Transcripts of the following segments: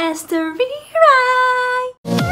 Esteriray!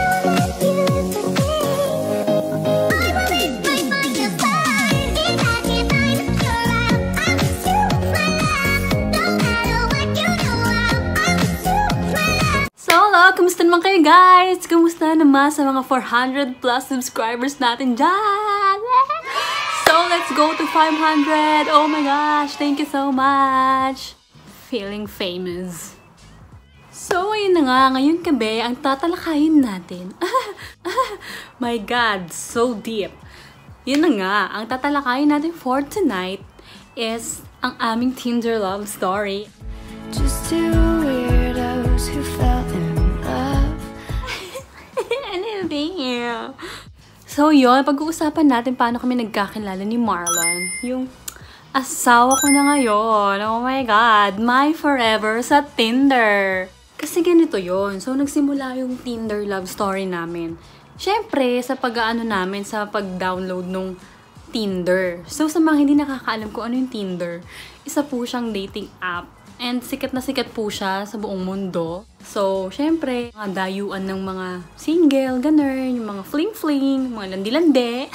Kamusta naman kayo guys? Kamusta naman sa mga 400 plus subscribers natin dyan? So, let's go to 500! Oh my gosh! Thank you so much! Feeling famous. So, ayun na nga. Ngayon gabi, ang tatalakayin natin. My God! So deep! Yun na nga. Ang tatalakayin natin for tonight is ang aming Tinder love story. Just two weirdos who fell in love. So yun, pag-uusapan natin paano kami nagkakilala ni Marlon. Yung asawa ko na ngayon. Oh my God, my forever sa Tinder. Kasi ganito yun. So nagsimula yung Tinder love story namin. Siyempre, sa pag-aano namin, sa pag-download nung Tinder. So sa mga hindi nakakaalam kung ano yung Tinder, isa po siyang dating app. And sikat na sikat po siya sa buong mundo. So, syempre, mga dayuan ng mga single, ganun, yung mga fling-fling, mga landi-lande.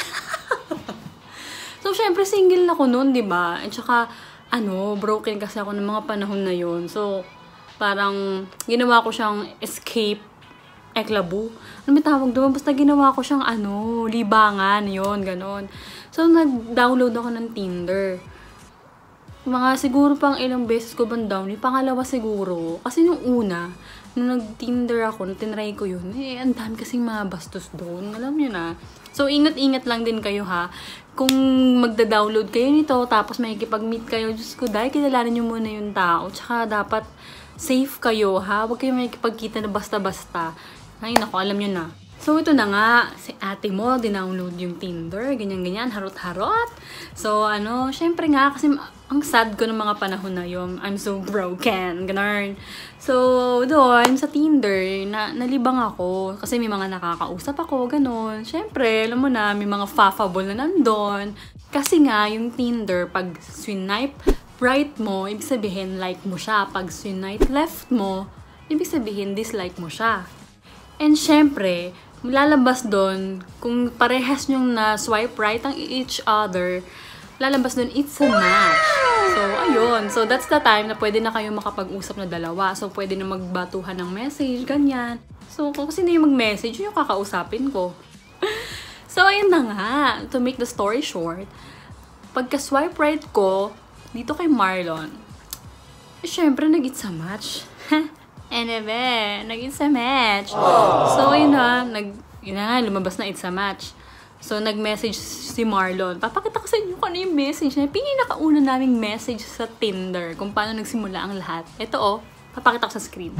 So, syempre, single ako noon, di ba? At saka, broken kasi ako ng mga panahon na yon. So, parang, ginawa ko siyang escape eklabu. Ano may tawag doon? Basta ginawa ko siyang, libangan, yon ganun. So, nag-download ako ng Tinder. Mga siguro pang ilang beses ko bang down, yung pangalawa siguro. Kasi nung una, nung nag-Tinder ako, nung tinry ko yun, ang dami kasing mga bastos doon. Alam nyo na. So, ingat-ingat lang din kayo ha. Kung magda-download kayo nito, tapos makikipag-meet kayo, Diyos ko, dahil kilalanin nyo muna yung tao. Tsaka dapat safe kayo ha. Huwag kayo makikipagkita na basta-basta. Ay, naku, alam nyo na. So, ito na nga, si ate mo, dinownload yung Tinder, ganyan-ganyan, harot-harot. So, syempre nga, kasi ang sad ko ng mga panahon na yun. I'm so broken, ganun. So, doon, sa Tinder, nalibang ako. Kasi may mga nakakausap ako, ganun. Syempre, alam mo na, may mga fa-fable na nandun. Kasi nga, yung Tinder, pag swipe right mo, ibig sabihin, like mo siya. Pag swipe left mo, ibig sabihin, dislike mo siya. And syempre, lalabas doon, kung parehas nyong na-swipe right ang each other, lalabas doon, it's a match. So, ayun. So, that's the time na pwede na kayo makapag-usap na dalawa. So, pwede na magbatuhan ng message, ganyan. So, kung sino yung mag-message, yun yung kakausapin ko. So, ayun na nga. To make the story short, pagka-swipe right ko, dito kay Marlon, syempre, nag-it's a match. Nag-it's a match. So, ayun na, lumabas na it's a match. So, nag-message si Marlon. Papakita ko sa inyo kung ano yung message na pinakauna naming message sa Tinder. Kung paano nagsimula ang lahat. Ito papakita ko sa screen.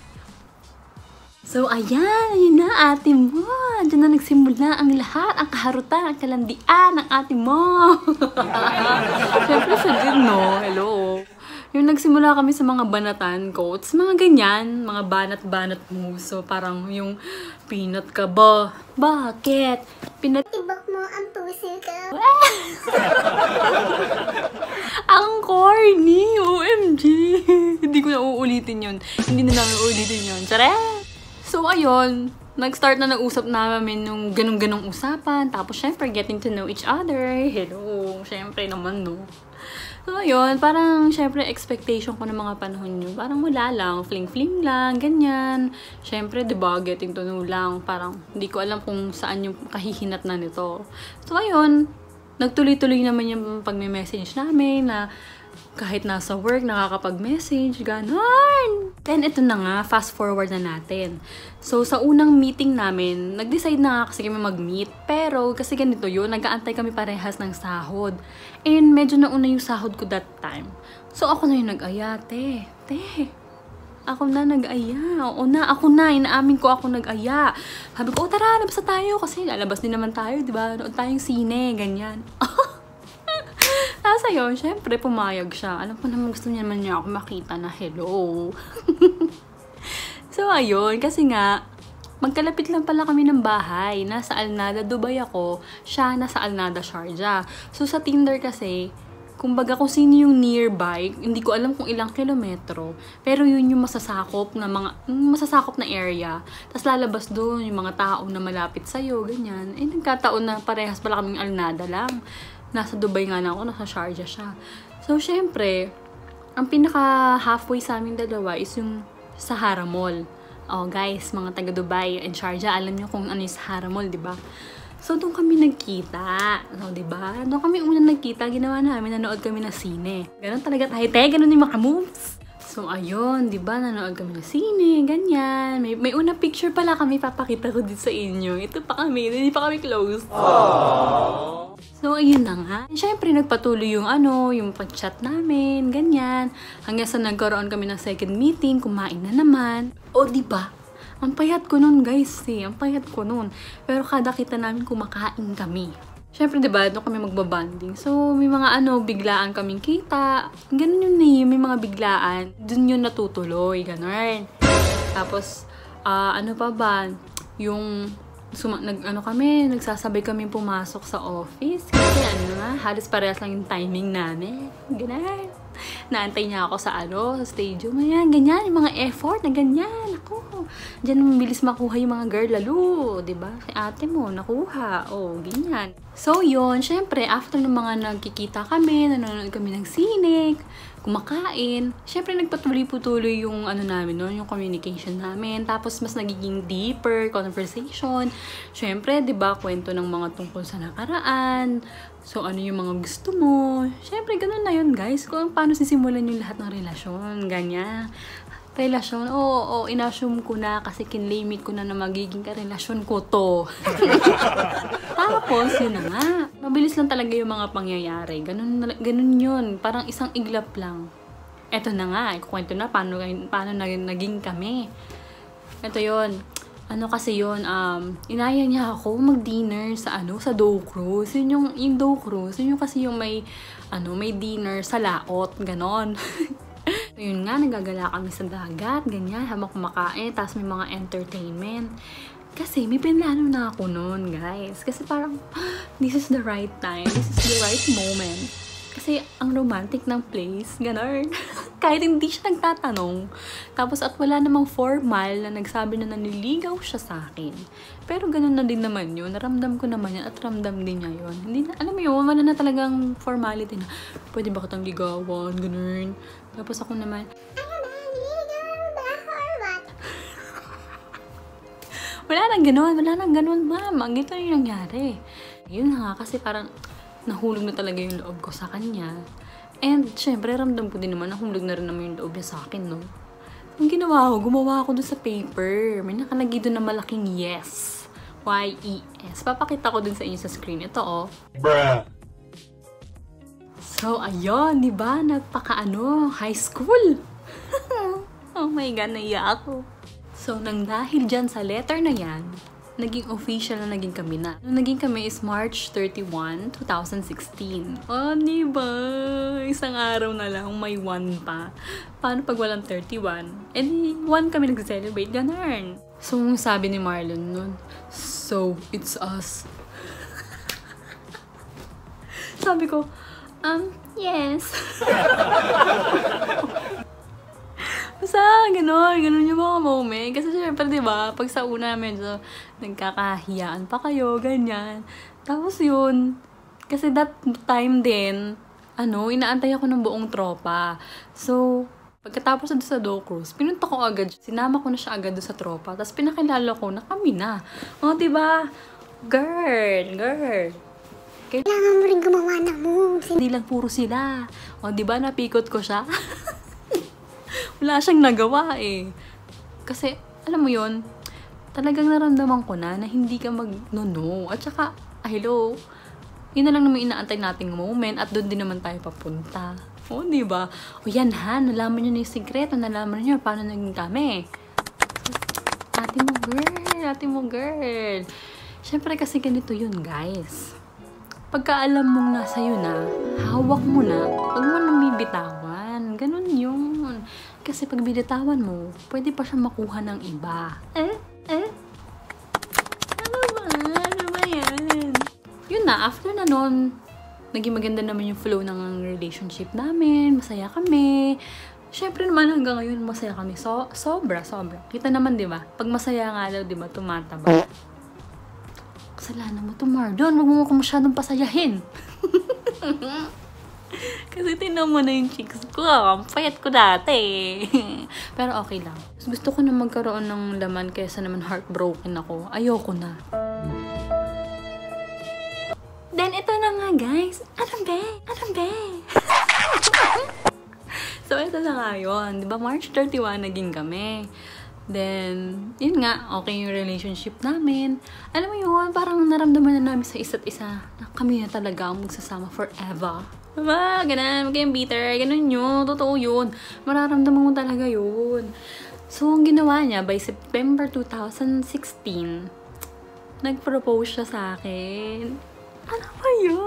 So, ayun na ate mo. Diyan na nagsimula ang lahat. Ang kaharutan, ang kalandian ng ate mo. Siyempre siya din, no? Hello. Yung nagsimula kami sa mga banatan quotes, mga ganyan, mga banat-banat mo. So, parang yung peanut ka ba? Bakit? Ibak mo ang pusi ka. Ang corny! OMG! Hindi ko na uulitin yun. Hindi na namin uulitin yun. Tsare! So, ayun. Nag-start na nag-usap namin yung ganong-ganong usapan. Tapos, syempre, getting to know each other. Hello! Syempre naman, no? So, ayun, parang, syempre, expectation ko ng mga panahon nyo, parang wala lang, fling-fling lang, ganyan. Syempre, diba, getting to know lang, parang, hindi ko alam kung saan yung kahihinat na nito. So, ayun, nagtuloy-tuloy naman yung pag-message namin na kahit nasa work, nakakapag-message, ganon. Then, ito na nga, fast forward na natin. So, sa unang meeting namin, nag-decide na nga kasi kami mag-meet. Pero, kasi ganito yun, nag-aantay kami parehas ng sahod. And, medyo nauna yung sahod ko that time. So, ako na yung nag-aya, te. Ako na nag-aya. Oo na, ako na. Inaamin ko ako nag-aya. Sabi ko, tara, labas na tayo. Kasi lalabas din naman tayo, diba? Noon tayong sine, ganyan. Tapos ayun, syempre pumayag siya. Alam ko naman gusto niya naman niya ako makita na hello. So ayun, kasi nga, magkalapit lang pala kami ng bahay. Nasa Alnada, Dubai ako. Siya nasa Alnada, Sharjah. So sa Tinder kasi, Kumbaga kung sino yung nearby, hindi ko alam kung ilang kilometro, pero yun yung masasakop na area. Tapos lalabas doon yung mga tao na malapit sa'yo, ganyan. Eh, nagkataon na parehas pala kaming Alnada lang. Nasa Dubai nga na ako, nasa Sharjah siya. So, syempre, ang pinaka halfway sa aming dalawa is yung Sahara Mall. Oh, guys, mga taga Dubai and Sharjah, alam nyo kung ano yung Sahara Mall, di ba? So, doon kami nagkita. So, diba? Doon kami unang nagkita. Ginawa namin, nanood kami ng sine. Ganon talaga tayo. Ganon yung mga moves. So, ayun, diba? Nanood kami ng sine. Ganyan. May unang picture pala kami. Papakita ko din sa inyo. Ito pa kami. Hindi pa kami close. Aww. So, ayun na nga. Siyempre, nagpatuloy yung yung pag-chat namin. Ganyan. Hanggang sa nagkaroon kami ng second meeting. Kumain na naman. O, diba? Ang payat ko nun, guys, eh. Ang payat ko nun. Pero kada kita namin, kumakain kami. Siyempre, diba, doon kami magbabanding. So, may mga biglaan kaming kita. Ganun yun eh, may mga biglaan. Doon yun natutuloy, ganun. Tapos, ano pa ba? Yung, nagsasabay kami pumasok sa office. Kasi halos parehas lang yung timing namin. Ganun. Naantay niya ako sa sa stadium. Ayan, ganyan. Yung mga effort na ganyan. Ako. Diyan mabilis makuha yung mga girl lalo. Diba? Si ate mo, nakuha. Oh, ganyan. So, yun. Syempre, after ng mga nagkikita kami, nanonood kami ng sinek, kumakain. Syempre, nagpatuloy-putuloy yung namin nun, yung communication namin. Tapos, mas nagiging deeper conversation. Syempre, diba, kwento ng mga tungkol sa nakaraan. So, ano yung mga gusto mo? Syempre, ganun na yun, guys. Kung paano sisimulan yung lahat ng relasyon. Ganyan. Relasyon, oo, inassume ko na kasi kinlimit ko na magiging karelasyon ko to. Tapos, yun na nga. Mabilis lang talaga yung mga pangyayari. Ganun yun. Parang isang iglap lang. Eto na nga, ikukwento na paano naging kami. Eto yun. Kasi yun, inaya niya ako mag-dinner sa Dow Cruise. Yung Dow Cruise, yun kasi yung may dinner sa laot, ganon. Yun nga, nagagala kami sa dagat, ganyan, habang kumakain, tapos may mga entertainment. Kasi may pinlano na ako noon, guys. Kasi parang, this is the right time, this is the right moment. Kasi ang romantic ng place, ganon. Kahit hindi siya nagtatanong. Tapos at wala namang formal na nagsabi na naniligaw siya sa akin. Pero ganon na din naman yun. Naramdam ko naman yan at ramdam din niya yun. Hindi na, alam mo yun, wala na talagang formality na, pwede ba kitang ligawan, ganon. Tapos ako naman, wala nang ganon, ma'am. Ito yung nangyari. Yun nga, kasi parang nahulog na talaga yung loob ko sa kanya. And, syempre, ramdam ko din naman, nahulog na rin naman yung loob niya sa akin, no? Ang ginawa ko, gumawa ako dun sa paper. May nakalagay dun na malaking yes. Y-E-S. Papakita ko dun sa inyo sa screen. Ito, oh. Bruh. So, ayun, di ba? High school. Oh my God, naiya ako. So, nang dahil dyan sa letter na yan, naging official na naging kami na. Nung naging kami is March 31, 2016. Oh, diba? Isang araw na lang, may 1 pa. Paano pag walang 31? Eh, 1 kami nag-celebrate. Ganun. So, sabi ni Marlon nun, so, it's us. Sabi ko, yes. Basta, ganun yung mga moment. Kasi syempre, diba, pag sa una medyo nagkakahiyaan pa kayo, ganyan. Tapos yun, kasi that time din, inaantay ako ng buong tropa. So, pagkatapos doon sa Dow Cruise, pinunta ko agad, sinama ko na siya agad doon sa tropa. Tapos pinakilala ko na kami na. Oh, diba? Girl. Kailangan mo rin gumawa ng moves. Hindi lang puro sila. O, diba, napikot ko siya? Wala siyang nagawa eh. Kasi, alam mo yun, talagang naramdaman ko na hindi ka mag-no. At saka, hello, yun na lang naman inaantay nating moment at doon din naman tayo papunta. O, diba? O yan ha, nalaman nyo na yung sikreto, nalaman nyo paano naging kami. Ate mo girl. Siyempre kasi ganito yun, guys. Pagka alam mong nasa yun na, hawak mo na, huwag mo nang bibitawan. Ganun yun. Kasi pag binitawan mo, pwede pa siya makuha ng iba. Ano ba yan? Yun na, after na nun, naging maganda naman yung flow ng relationship namin. Masaya kami. Syempre naman hanggang ngayon masaya kami. Sobra. Kita naman, di ba? Pag masaya nga daw, di ba, tumataba. Kasalanan mo to, Mardon. Huwag mo ko masyadong pasayahin. Kasi tinan mo na yung cheeks ko. Ang payat ko dati. Pero okay lang. Gusto ko na magkaroon ng laman kaysa naman heartbroken ako. Ayoko na. Then, ito na nga, guys. Ano be? So, ito na nga yun. Diba, March 31 naging kami. Then, yun nga, okay yung relationship namin. Alam mo yun, parang naramdaman na namin sa isa't isa na kami na talaga ang magsasama forever. Diba? Ganun, huwag kayong bitter. Ganun yun. Totoo yun. Mararamdaman mo talaga yun. So, ang ginawa niya, by September 2016, nag-propose siya sa akin. Ano ba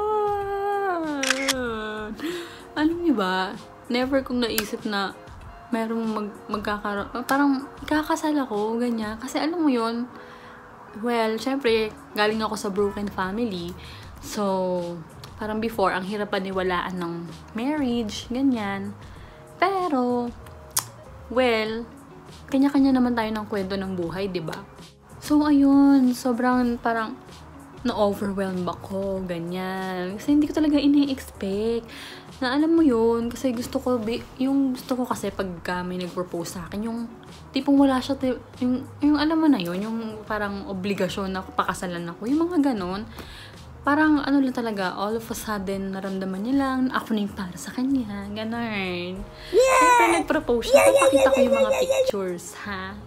yun? Alam niyo ba, never kong naisip na merong magkakaroon, parang ikakasal ako, ganyan. Kasi alam mo yun, well, syempre, galing ako sa broken family. So, parang before, ang hirap paniwalaan ng marriage, ganyan. Pero, well, kanya-kanya naman tayo ng kwento ng buhay, diba? So, ayun, sobrang parang na-overwhelm ako, ganyan. Kasi hindi ko talaga ini-expect. Na alam mo yun, kasi gusto ko kasi pagka may nag-propose sa akin, yung tipong wala siya, yung alam mo na yun, yung parang obligasyon na pakasalan ako, yung mga ganon. Parang ano lang talaga, all of a sudden, naramdaman niya lang, ako na yung para sa kanya, ganon. Siyempre nag-propose siya, papakita ko yung mga pictures, ha?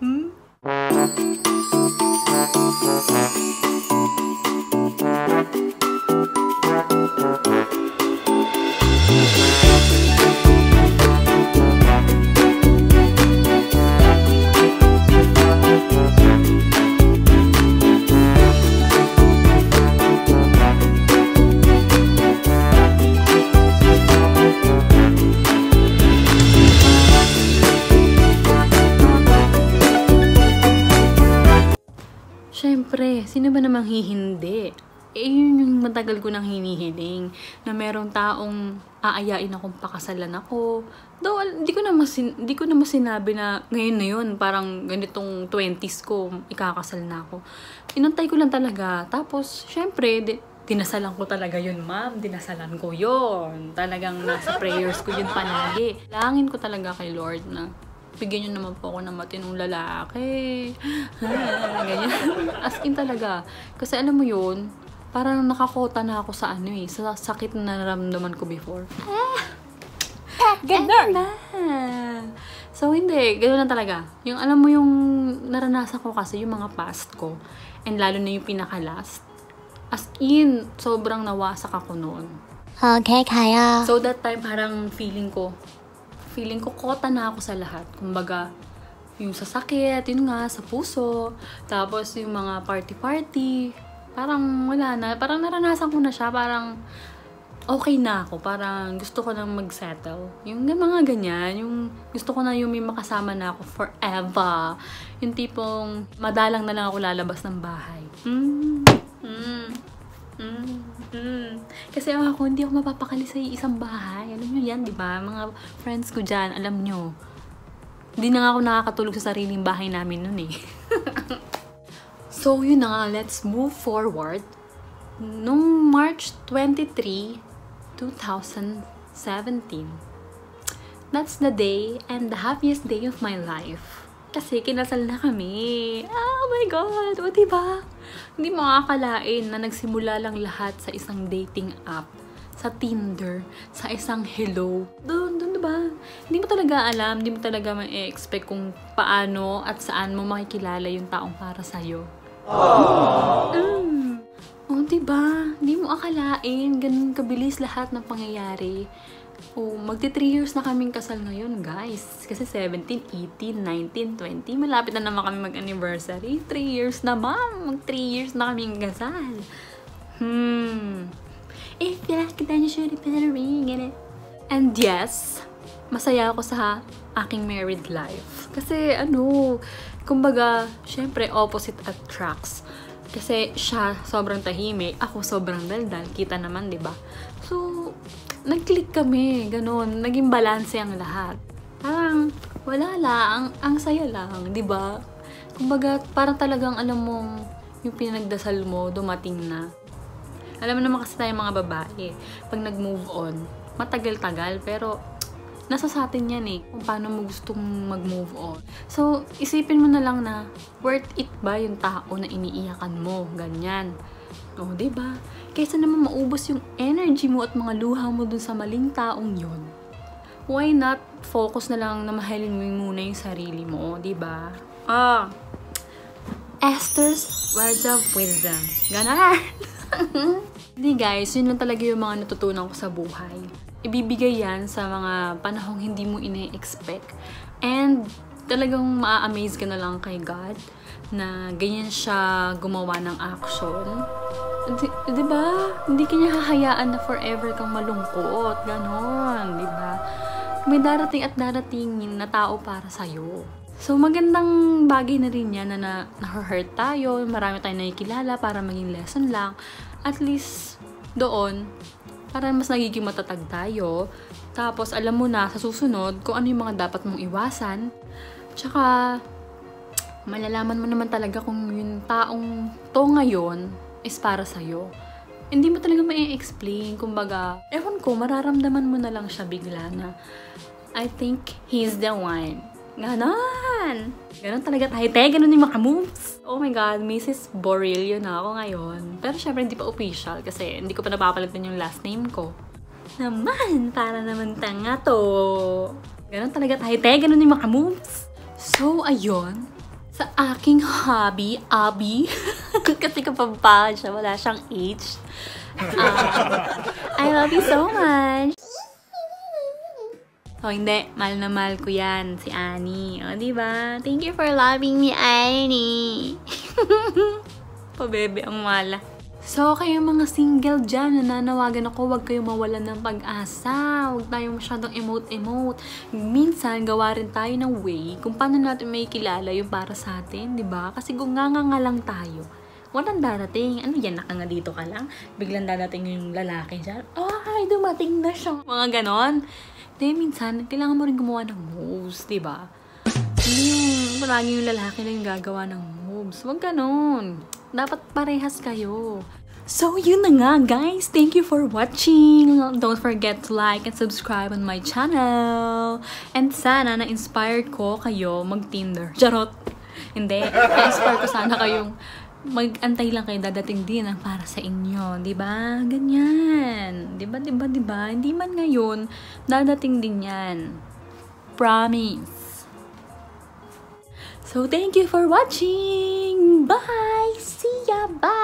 Siyempre, sino ba namang hihindi? Yun yung matagal ko nang hinihiling na merong taong aayain akong pakasalan ako. Though, di ko naman sinabi na ngayon na yun, parang ganitong 20s ko, ikakasal na ako. Inantay ko lang talaga. Tapos, syempre, dinasalan ko talaga yun, ma'am. Dinasalan ko yun. Talagang nasa prayers ko yun palagi. Langin ko talaga kay Lord na bigyan nyo naman po ako ng matinong lalaki. Ganyan. As in talaga. Kasi alam mo yun, parang nakakota na ako sa sa sakit na naramdaman ko before. Ganun. So, hindi. Ganun lang talaga. Yung alam mo yung naranasan ko kasi, yung mga past ko, and lalo na yung pinaka-last, as in, sobrang nawasak ako noon. Okay, kaya. So, that time, parang feeling ko kota na ako sa lahat. Kumbaga, yung sa sakit, yun nga, sa puso, tapos yung mga party-party, parang wala na, parang naranasan ko na siya, parang okay na ako, parang gusto ko nang mag-settle. Yung mga ganyan, yung gusto ko na yung may makasama na ako forever. Yung tipong madalang na lang ako lalabas ng bahay. Kasi ako, hindi ako mapapakali sa isang bahay. Alam nyo yan, di ba? Mga friends ko dyan, alam nyo. Hindi na nga ako nakakatulog sa sariling bahay namin nun eh. So, yun na nga, let's move forward. Nung March 23, 2017, that's the day and the happiest day of my life. Kasi kinasal na kami. Oh my God! O diba? Hindi mo akalain na nagsimula lang lahat sa isang dating app. Sa Tinder. Sa isang hello. Doon, diba? Hindi mo talaga alam, hindi mo talaga ma-expect kung paano at saan mo makikilala yung taong para sa'yo. O diba? Hindi mo akalain. Ganun kabilis lahat ng pangyayari. Magti 3 years na kaming kasal ngayon, guys. Kasi 17, 18, 19, 20. Malapit na naman kami mag-anniversary. 3 years na, ma'am. Mag 3 years na kaming kasal. If you like it, then you should put a ring in it. And yes, masaya ako sa aking married life. Kasi, kumbaga, syempre, opposite attracts. Kasi siya sobrang tahimik, ako sobrang daldal. Kita naman, 'di ba? nag-click kami, ganun. Naging balanse ang lahat. Parang, wala lang, ang saya lang, di ba? Kumbaga, parang talagang alam mong yung pinagdasal mo, dumating na. Alam mo naman kasi tayo mga babae, pag nag-move on, matagal-tagal, pero nasa sa atin yan eh, kung paano mo gustong mag-move on. So, isipin mo na lang na, worth it ba yung tao na iniiyakan mo? Ganyan. O, diba? Kaysa naman maubos yung energy mo at mga luha mo dun sa maling taong yun. Why not focus na lang na mahalin mo muna yung sarili mo, diba? Esther's words of wisdom. Ganon! Hindi guys, yun lang talaga yung mga natutunan ko sa buhay. Ibibigay yan sa mga panahong hindi mo ine-expect. And talagang ma-amaze ka na lang kay God na ganyan siya gumawa ng action. Diba? Hindi kanya hahayaan na forever kang malungkot. Ganon, diba? May darating at darating na tao para sa'yo. So, magandang bagay na rin yan na na-hurt tayo, marami tayong nakikilala para maging lesson lang. At least, doon, para mas nagiging matatag tayo. Tapos, alam mo na sa susunod kung ano yung mga dapat mong iwasan. Tsaka, malalaman mo naman talaga kung yung taong to ngayon is para sa'yo. Hindi mo talaga ma-explain. Kumbaga, ewan ko, mararamdaman mo na lang siya bigla na, I think he's the one. Ganon! Ganon talaga tayo. Ganon yung mga moves. Oh my God, Mrs. Borillo na ako ngayon. Pero syempre hindi pa official kasi hindi ko pa napapalitan yung last name ko. Naman, para naman tanga to. Ganon talaga tayo. Ganon yung mga moves. So, ayun. Sa aking hobby, kasi kapag pa siya, wala siyang age. I love you so much. Oh, hindi. Mahal na mahal ko yan. Si Annie. O, diba? Thank you for loving me, Annie. Pabebe ang mala. So, kayo mga single dyan, nananawagan ako, huwag kayong mawalan ng pag-asa. Huwag tayong masyadong emote-emote. Minsan, gawa rin tayo ng way kung paano natin may kilala yung para sa atin, diba? Kasi kung nga lang tayo, walang darating. Ano yan, nakanga dito ka lang? Biglang darating yung lalaki dyan. Ay, dumating na siya. Mga ganon. Then, minsan, kailangan mo rin gumawa ng moves, diba? Hindi yung palagi yung lalaki lang yung gagawa ng moves. Huwag ganon. Dapat parehas kayo. So, yun na nga, guys. Thank you for watching. Don't forget to like and subscribe on my channel. And sana, na-inspired ko kayo mag-Tinder. Charot! Hindi. Na-inspire ko sana kayong mag-antay lang kayo, dadating din ang para sa inyo. Diba? Ganyan. Diba? Hindi man ngayon, dadating din yan. Promise. So, thank you for watching. Bye! See ya! Bye!